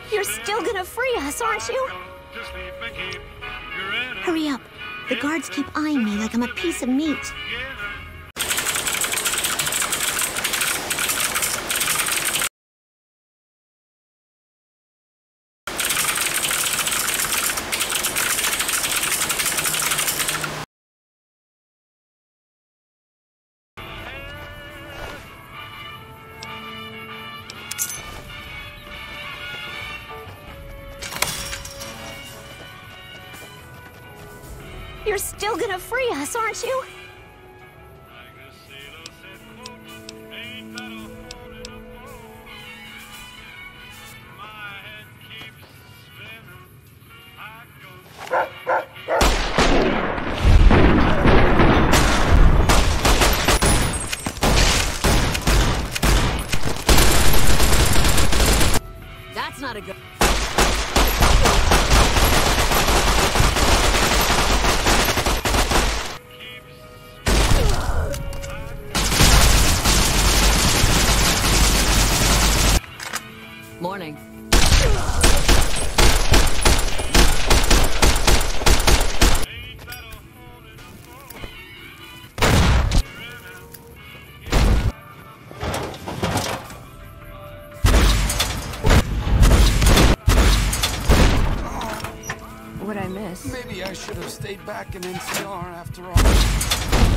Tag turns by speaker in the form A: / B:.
A: You're still gonna free us, aren't you? Hurry up. The guards keep eyeing me like I'm a piece of meat. You're still gonna free us, aren't you? That's not a good... Morning. What'd I miss?
B: Maybe I should have stayed back in NCR after all.